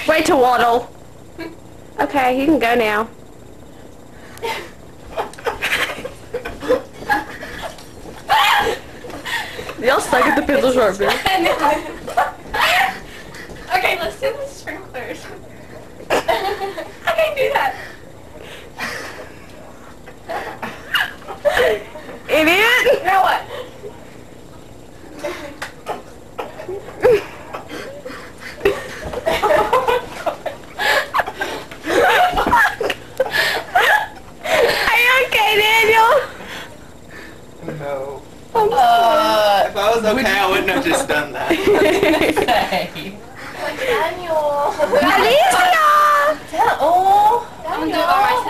Wait to waddle. Okay, you can go now. Y'all suck at the pencil sharpener. Okay, let's do the sprinklers. I can't do that. Idiot! Now what? Are you okay, Daniel? No. If I was okay, I wouldn't have just done that. Daniel. Alicia! Oh, I'm gonna do it by myself.